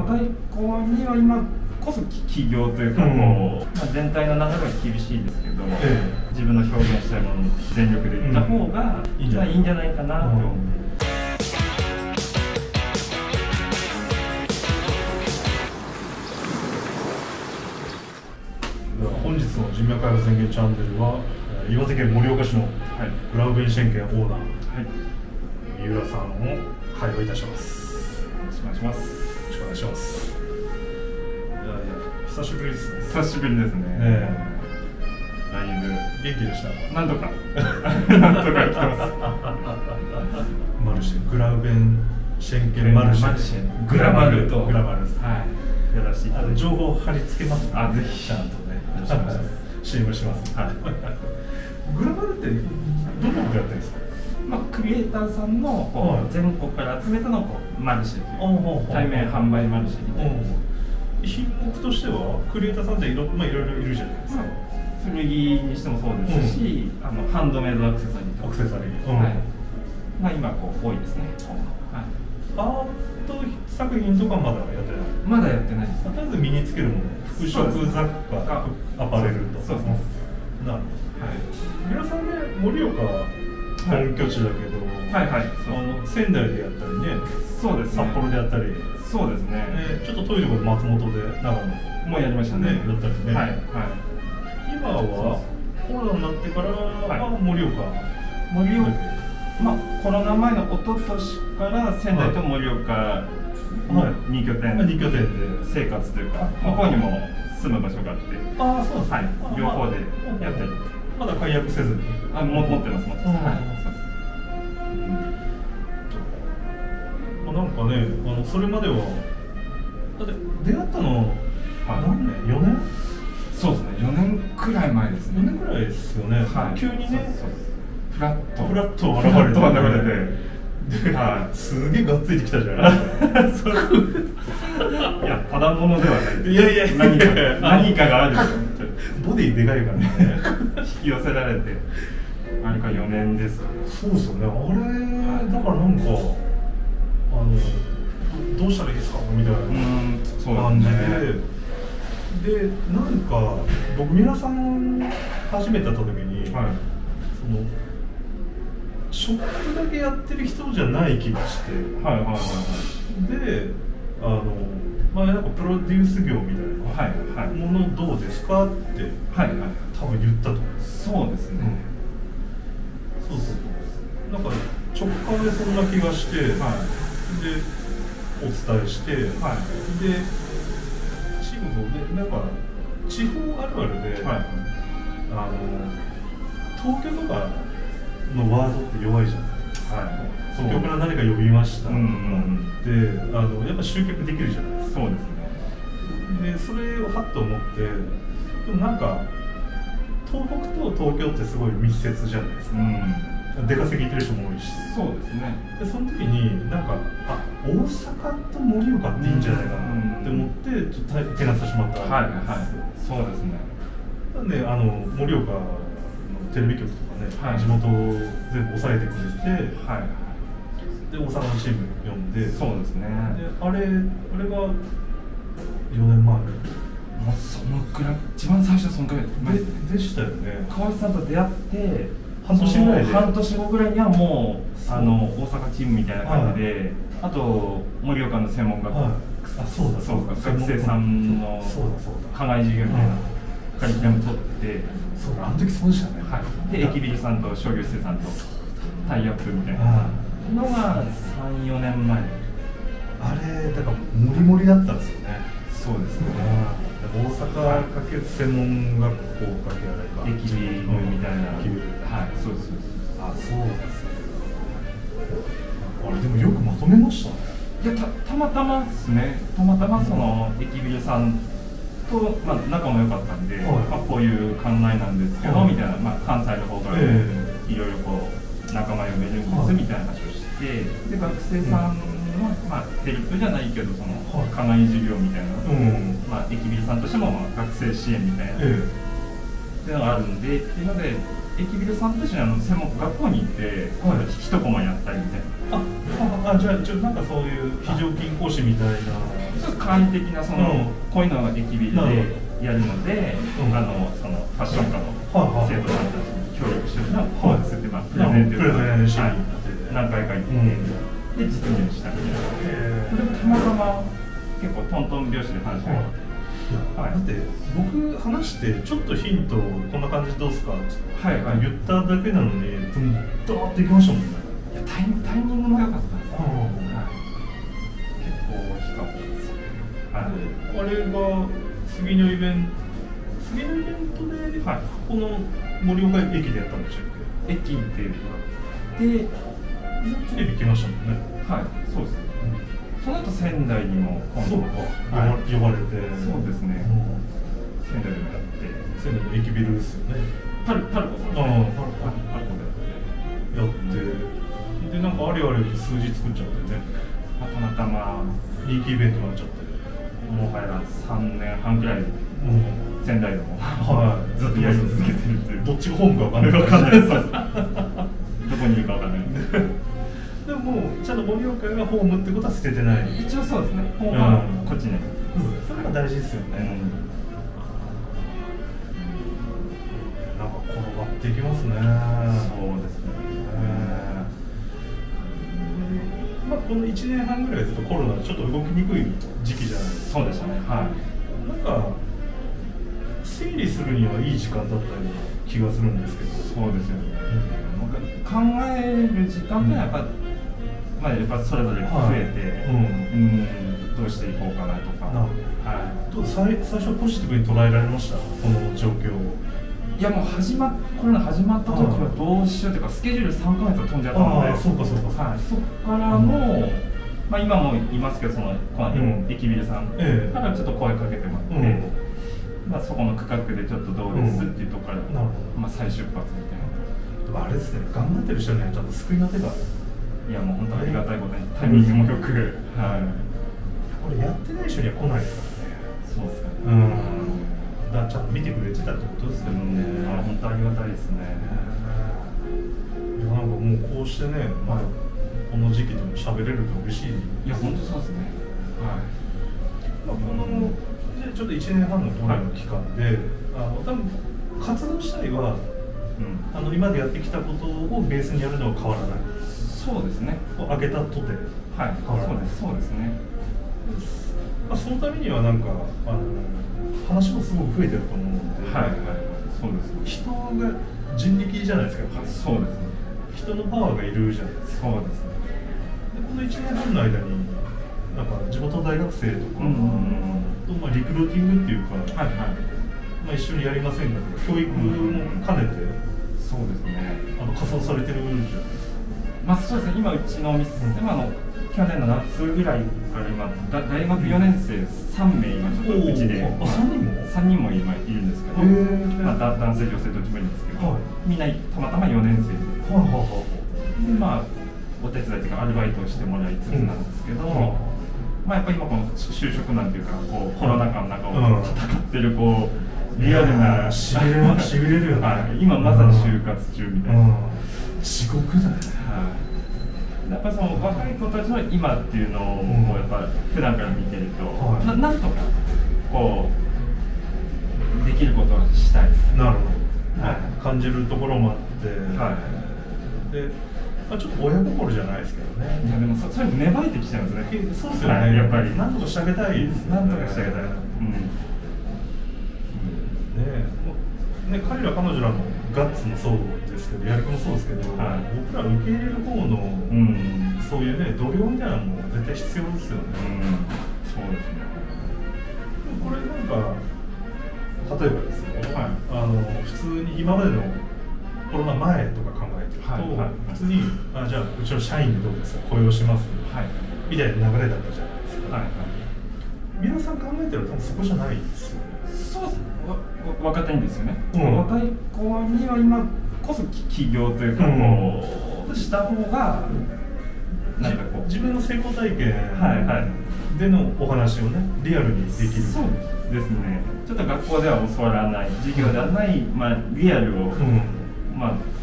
若い子には今こそ起業というか、こう、全体の流れは厳しいですけど、自分の表現したいものに全力でいった方がいいんじゃないかなと思う。 本日の人脈開発宣言チャンネルは岩手県盛岡市のグラウベンシェンケンオーナー、三浦さんを会話いたします。 よろしくお願いします。 よろしくお願いします。久しぶりですね。 久しぶりですね。だいぶ元気でした。 なんとかなんとか来てます。 マルシェ、グラウベンシェンケンマルシェ、 グラマルとグラマルです。 はい。やらせていただいて、 情報を貼り付けます。 あ、ぜひちゃんとね。CM します。はい。グラマルってどんなことやってるんですか。 まあクリエイターさんのこう全国から集めたのこうマルシェという対面販売マルシェみたいな。 品目としてはクリエイターさんっていろいろいるじゃないですか。 古着にしてもそうですし、ハンドメイドアクセサリーとか。 アクセサリー。 はい。まあ今こう多いですね。はい。 アート作品とかまだやってない。 まだやってないです。 とりあえず身につけるもの、服飾雑貨、アパレルと。 そうですね。 なるほど。はい。皆さんね、盛岡本拠地だけど、仙台でやったりね、 そうです。 札幌でやったり、 そうですね。 ちょっと遠いところ松本で長野もうやりましたね。 やったりね。 はいはい。 今はコロナになってからは盛岡。 まあコロナ前の一昨年から仙台と盛岡2拠点で生活というか、向こうにも住む場所があって、 ああそうです。 はい。両方でやってる。 まだ解約せずに。 持ってます。はい。 なんかね、それまではだって出会ったの何年？4年？ そうですね。4年くらい前ですね。 4年くらいですよね。急にね、 フラッと現れて、すげえがっついてきたじゃないですか。いや、ただものではない。 いや何かがある。 ボディでかいからね。 引き寄せられて、あれか4年です。 そうですよね。あれだからなんかどうしたらいいですかみたいな感じで、なんか僕皆さん初めて会った時に、そのショップだけやってる人じゃない気がして、でまあなんかプロデュース業みたいなものどうですかって多分言ったと思います。 そうですね。 なんか直感でそんな気がして、でお伝えして、でチームもなんか地方あるあるで、東京とかのワードって弱いじゃないですか。東京から何か呼びましたとかで、やっぱ集客できるじゃないですか。そうですね。でそれをはっと思って、でもなんか東北と東京ってすごい密接じゃないですか。出稼ぎ行ってる人も多いし。そうですね。でその時になんか大阪と盛岡っていいんじゃないかなって思ってちょっと手出させてもらったんです。そうですね。なんで盛岡のテレビ局とかね、地元を全部抑えてくれて、で大阪のチーム呼んで、そうですね。であれが4年前。 そのくらい、一番最初そのくらいでしたよね。 川内さんと出会って半年後ぐらいにはもう大阪チームみたいな感じで、あと盛岡の専門学校、学生さんの課外授業みたいなカリキュラム取って、 あの時そうでしたね。 で駅ビルさんと商業施設さんとタイアップみたいなのが3、4年前。 あれだからモリモリだったんですよね。 そうですね。 大阪かけ専門学校かけあれか駅ビルみたいな。そうです。 そうです。あれでもよくまとめましたね。 いや、たまたまですね。たまたまその駅ビルさんと仲も良かったんで、こういう考えなんですけどみたいな、関西の方からいろいろこう仲間呼べるんですみたいな話をして、で学生さんのヘルプじゃないけどその課外授業みたいな、駅ビルさんとしても学生支援みたいなっていうのがあるんでっていうので。駅ビルさんとして専門学校に行って一コマやったりみたいな。 じゃあなんかそういう非常勤講師みたいな。 ちょっと簡易的なこういうのが駅ビルでやるので、そのファッション科の生徒さんたちに協力してるのはこうですって、プレゼンテーション何回か行って、で実現したみたいな。それもたまたま結構トントン拍子で話があって。 だって僕話してちょっとヒントこんな感じどうすかって言っただけなのにドーッといきましたもんね。 いやタイミングも良かったんですよ。結構大きかったです。 あれが次のイベントでこの盛岡駅でやったんでしたっけ？ 駅っていうかでテレビ来ましたもんね。 はい、そうです。その後仙台にも今度呼ばれて、 そうですね。仙台でもやって、 仙台の駅ビルですよね。 パルコさんですね。パルコでやって、でなんかあれあれ数字作っちゃってね。 たまたま人気イベントになっちゃって、 もはや3年半くらい仙台でもずっとやり続けてるっていう。 どっちがホームか分かんないです。どこにいるか分かんない。 でもちゃんと盛岡がホームってことは捨ててない。 一応そうですね。ホームはこっちに。 それが大事ですよね。なんか転がっていきますね。 そうですね。 まあこの1年半ぐらいずっとコロナでちょっと動きにくい時期じゃないですか。 そうでしたね。はい。 なんか整理するにはいい時間だったような気がするんですけど。 そうですよね。考える時間がやっぱやっぱそれぞれ増えて、どうしていこうかなとか。最初ポジティブに捉えられました、この状況。 いやもうコロナ始まった時はどうしようというか、スケジュール3ヶ月飛んじゃったので、そこからの、今もいますけど、駅ビルさんからちょっと声かけてもらって、そこの区画でちょっとどうですっていうところから、再出発みたいな。 あれですね、頑張ってる人にはちゃんと救いの手が。 いやもう本当ありがたいことにタイミングもよく、 これやってない人には来ないですからね。 そうですかね。 だからちゃんと見てくれてたってことですよね。 本当ありがたいですね。 なんかもうこうしてね、この時期でも喋れると嬉しい。 いや本当そうですね。 このちょっと1年半のコロナの期間で、多分活動自体は今までやってきたことをベースにやるのは変わらない。 そうですね。 開けたとて、 そうですね。 そのためにはなんか話もすごく増えてると思うので、 そうです。 人が人力じゃないですか。 そうですね。 人のパワーがいるじゃないですか。 そうですね。 この1年半の間になんか地元大学生とかとリクルーティングっていうか、一緒にやりませんかとか教育も兼ねて、 そうですね。 仮装されてるじゃないですか。 そうですね。今うちのお店去年の夏ぐらいから今大学4年生3名今ちょっとうちで3人も今いるんですけど、男性女性どっちもいるんですけど、みんなたまたま4年生で、お手伝いというかアルバイトをしてもらいつつなんですけど、やっぱり今この就職なんていうかコロナ禍の中を戦ってるリアルなしびれるよね。 今まさに就活中みたいな。 地獄だね。 やっぱその若い子たちの今っていうのをやっぱ普段から見てると、なんとかできることはしたい。 なるほど。感じるところもあって、で、ちょっと親心じゃないですけどね。 いやでもそれ芽生えてきちゃうんですね。 そうですよね。やっぱりなんとかしてあげたいですね。 なんとかしてあげたい。 彼ら彼女らのガッツもそうですけど、やる気もそうですけど、僕ら受け入れる方のそういうね、度量みたいなのも絶対必要ですよね。 そうですね。 これなんか例えばですよ、普通に今までのコロナ前とか考えてると、普通にじゃあうちの社員でどうですか、雇用しますみたいな流れだったじゃないですか。皆さん考えてると多分そこじゃないですよね。 そうです。若手にですよね。若い子には今こそ起業というかした方がなんか自分の成功体験でのお話をね、リアルにできる。 そうですね。ちょっと学校では教わらない、授業ではないリアルを教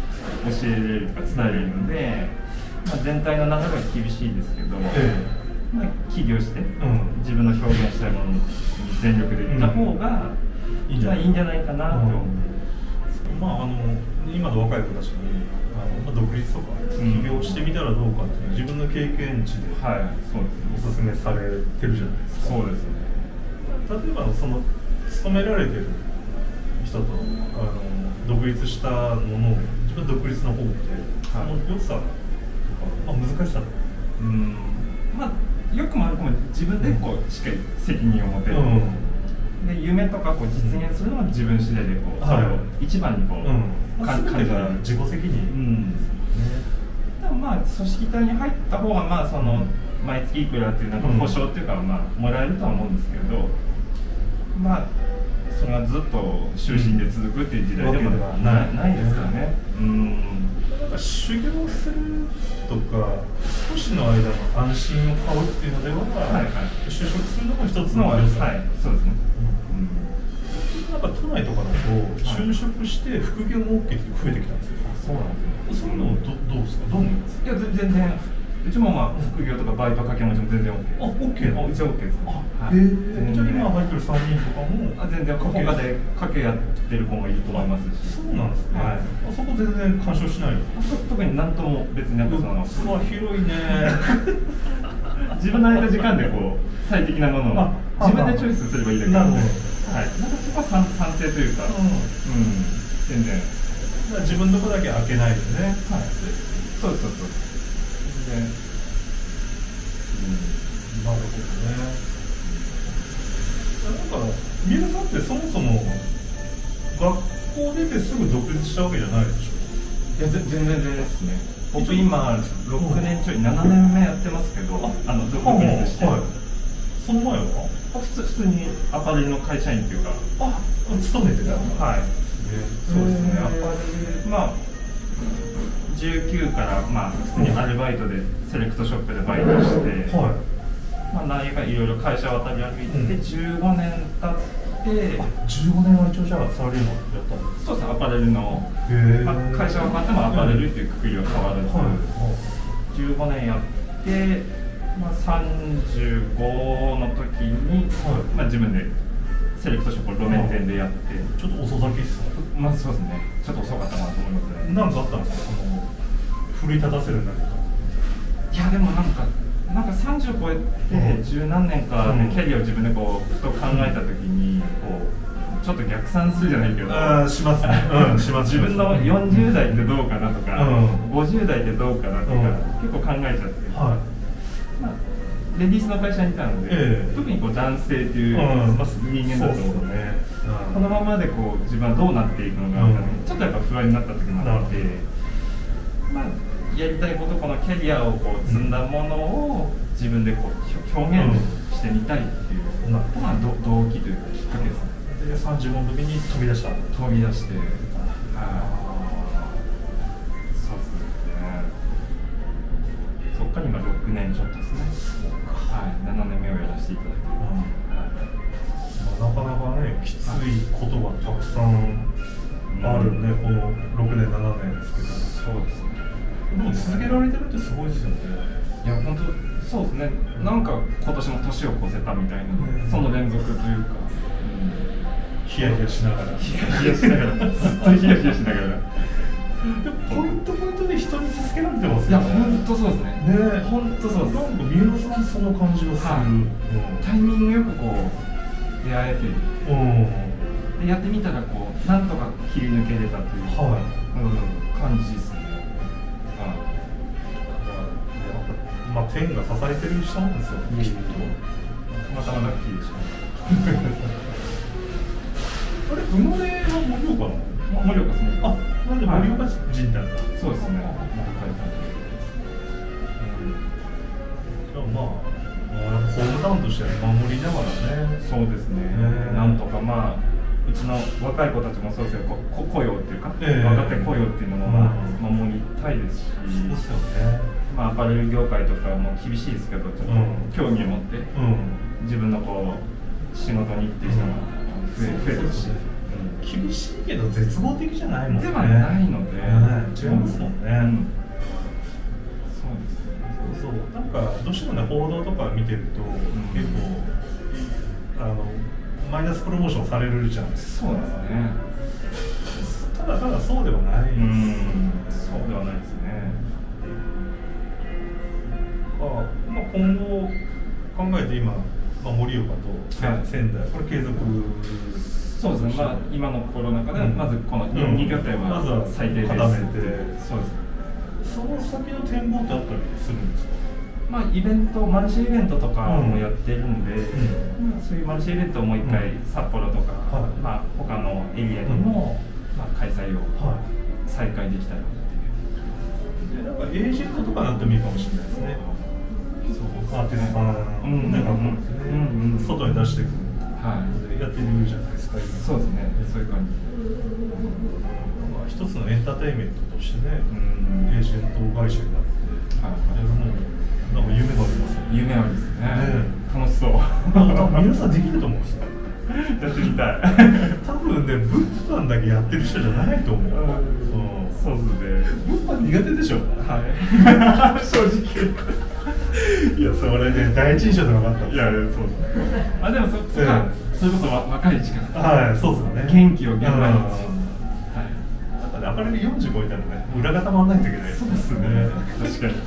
えれるとか伝えれるので、全体の流れは厳しいですけど、 まあ、起業して、自分の表現したいものに全力でいった方が、いいんじゃないかなと思う。 まあ今の若い子たちに独立とか起業してみたらどうかっていうのは自分の経験値でおすすめされてるじゃないですか。 そうですね。 例えばその勤められてる人と独立したものを自分独立の方ってその良さとか、難しさとか、 まあよくも悪くも自分でこうしっかり責任を持てる。で夢とかこう実現するのは自分次第でこうそれを一番にこう感じが自己責任ですよね。でもまあ組織体に入った方がまあその毎月いくらっていうなんか保証っていうかまあもらえるとは思うんですけど、まあそれがずっと終身で続くっていう時代でもないですからね。 なんか修行するとか少しの間の安心を買うっていうのでは、就職するのも一つの良さ。 そうですね。 なんか都内とかだと就職して副業も OK って増えてきたんですよ。 そうなんですよ。 そういうのどうですか？どう思います？ いや全然うちもまあ副業とかバイト掛け持ちも全然 OK。 OK。 うちは OK です。 じゃあ今入ってる3人とかも全然他で掛けやってる子もいると思いますし。 そうなんですね。そこ全然干渉しない。 特に何とも別にその広いね。 自分の空いた時間でこう最適なものを自分でチョイスすればいいだけなので、なんかそこは賛成というか、全然自分のとこだけ開けないよね。 そう全然。 なるほどね。なんか三浦さんってそもそも学校出てすぐ独立したわけじゃないでしょ？ いや全然ですね。僕今6年ちょい7年目やってますけど、独立して。 その前は普通にアパレルの会社員っていうか、 勤めてた。 そうですね。アパレルまあ19からまあ普通にアルバイトでセレクトショップでバイトして、まあ何かいろいろ会社渡り歩いて15年経って、 15年は一応じゃあサラリーマンやったんですか？ そうですね。アパレルの会社が変わってもアパレルっていうくくりは変わらず、15年やって、まあ35の時にまあ自分でセレクトショップを路面店でやって、 ちょっと遅咲きっすね。 まあそうですね。ちょっと遅かったなと思いますね。 なんかあったんですか？奮い立たせるんだけど。 いやでもなんか30超えて十何年かでキャリアを自分でこうふと考えた時にこうちょっと逆算するじゃないけど、 しますね。 自分の40代ってどうかなとか、50代ってどうかなとか結構考えちゃって、まあレディースの会社にいたので、特にこう男性っていう人間だとこのままでこう自分はどうなっていくのかちょっとやっぱ不安になった時もあって、まあやりたいことこのキャリアをこう積んだものを自分でこう表現してみたいっていうのが動機というかきっかけですね。 で35の時に飛び出して、 そうですね。そっから今6年ちょっとですね。7年目をやらせていただいて、 なかなかねきついことがたくさんあるね、この6年7年ですけど。 そうですね。 でも続けられてるってすごいですよね。 いや本当そうですね。なんか今年も年を越せたみたいな、その連続というか、 ヒヤヒヤしながらヒヤヒヤしながらずっとヒヤヒヤしながら。 でもポイントで人に助けられてますよね。 いや本当そうですね。本当そうです。 なんか三浦さんその感じがする。 タイミングよくこう出会えてる。でやってみたらこうなんとか切り抜けれたという感じですね。 まあ天が支えてる人なんですよ。きっと。 たまたまラッキーでした。 あれ生まれは盛岡なの？ 盛岡ですね。 なんで盛岡人なんだ。 そうですね。 じゃあまあホームタウンとして守りながらね。 そうですね。なんとかまあうちの若い子たちもそうですけど、雇用っていうか若手雇用っていうのも守りたいですし。 そうですよね。 まあアパレル業界とかも厳しいですけど、ちょっと興味を持って自分のこう仕事にっていう人が増えてるし。 厳しいけど絶望的じゃないもんね。 ではないので、 違いますもんね。 そうです。 そうなんかどうしてもね報道とか見てると、結構マイナスプロモーションされるじゃないですか。 そうですね。 ただそうではないです。 そうではないですね。 今後考えて今、盛岡と仙台、これ継続。 そうですね。今のコロナ禍でまずこの2拠点は最低です。 固めて、 そうです。 その先の展望ってあったりするんですか？ イベント、マルシイベントとかもやってるんで、そういうマルシイベントをもう一回札幌とか、他のエリアにも開催を再開できたらっていう。 なんかエージェントとかなってもいいかもしれないですね。アーティストさんなんか外に出していく、やってるじゃないですか。 そうですね。そういう感じ。 一つのエンターテインメントとしてね、エージェント会社になってやるのもなんか夢がありますね。 夢ありですね。楽しそう。 皆さんできると思うんですよ。 やってみたい。 多分ね、物販だけやってる人じゃないと思う。 そうですね。 物販苦手でしょ。 はい。正直。 いや、それね、第一印象で分かった。 いや、そう。でもそれこそ若い時間。 はい、そうですよね。 元気を現場に。 明るい40超えたらね、裏がたまんないといけない。 そうですね。確かに。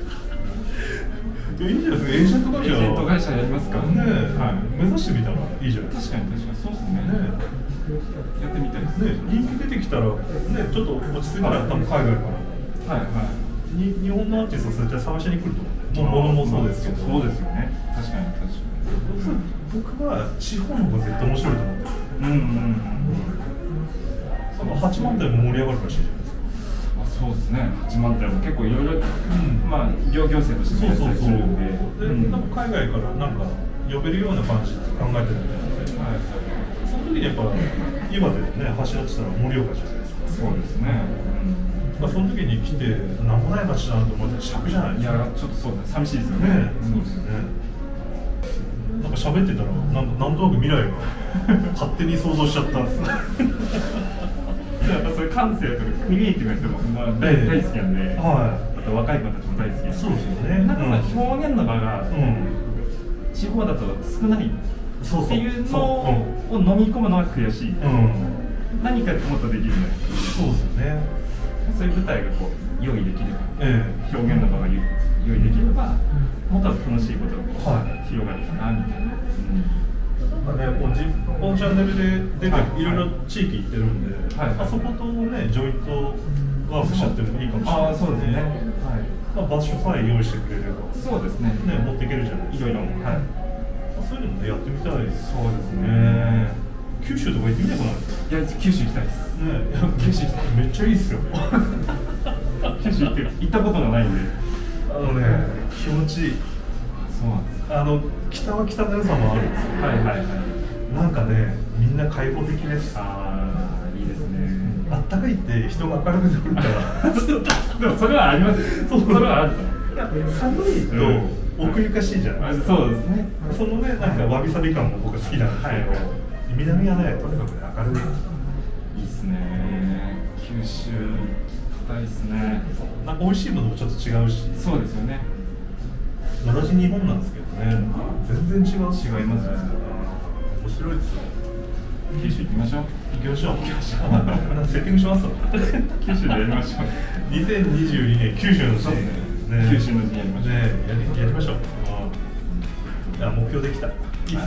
いいんじゃないですか。エージェント会社。 エージェント会社やりますか。 ね、目指してみたらいいじゃないですか。 確かにそうですね。やってみたいですね。人気出てきたらね、ちょっと落ち着いたら多分海外から日本のアーティストそれって探しに来ると思う。ものもそうですけど。 そうですよね。確かに。 僕は地方の方が絶対面白いと思ってる。8万台も盛り上がるらしいじゃないですか。 そうですね。8万台も結構いろいろ、行政としてやったりするんで、 なんか海外からなんか呼べるような感じって考えてるみたいなので、その時にやっぱ今でね走らってたら盛岡じゃないですか。 そうですね。 その時に来てなんもない街だなと思ったら尺じゃないですか。 いやちょっとそうですね。寂しいですよね。 そうですね。なんか喋ってたらなんとなく未来が勝手に想像しちゃったんです。 やっぱそういう感性とかクリエイティブな人も大好きなんで、あと若い子たちも大好きなんで、 そうですよね。 なんか表現の場が地方だと少ないっていうのを飲み込むのが悔しい。何かもっとできるんだよ。 そうですよね。 そういう舞台が用意できれば、表現の場が用意できれば、もっと楽しいことが広がるかなみたいな。 このチャンネルでいろいろ地域行ってるんで、そことねジョイントワークしちゃってもいいかもしれないですね。 そうですね。 場所さえ用意してくれれば、 そうですね。 持っていけるじゃないですか。いろいろそういうのもねやってみたいです。 そうですね。 九州とか行ってみたくないですか？ いや九州行きたいです。九州行きたい。 めっちゃいいっすよ。 九州行ったことがないんで。 気持ちいい。 そうなんです。 北は北の良さもあるんですよ。なんかね、みんな開放的です。 いいですね。 あったかいって人が明るくなるから。 でもそれはあります。それはある。 寒いと奥ゆかしいじゃないですか。 そうですね。 そのね、なんかわびさび感も僕好きなんですけど、南はね、とにかく明るい。 いいですね。九州行きたいですね。 なんか美味しいものもちょっと違うし。 そうですよね。 同じ日本なんですけどね、全然違う。 違いますね。 面白いですよ。 九州行きましょう。 行きましょう。セッティングしますわ。 九州でやりましょう。 2022年九州のシーン。 九州のシーンやりましょう。 やりましょう。目標できた。いいですね。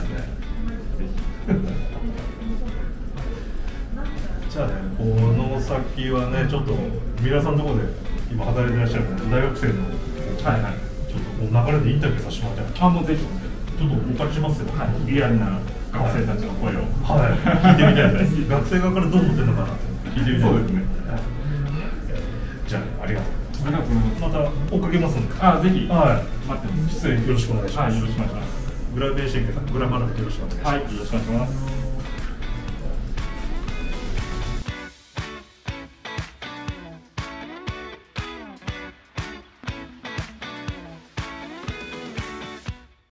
じゃあね、この先はね、ちょっと皆さんのところで今働いてらっしゃる大学生の。ちょっと流れでインタビューさせてもらって。 もうぜひ。 ちょっとお借りしますよ。 リアルな学生たちの声を。 聞いてみたいです。学生側からどう思ってるのかなって聞いてみたい。 そうですね。 じゃあ、ありがとう。 ありがとうございます。 また追っかけますんで。 ぜひ。 待ってます。 出演よろしくお願いします。 よろしくお願いします。 グラベーシェンケさん、グラマラでよろしくお願いします。 よろしくお願いします。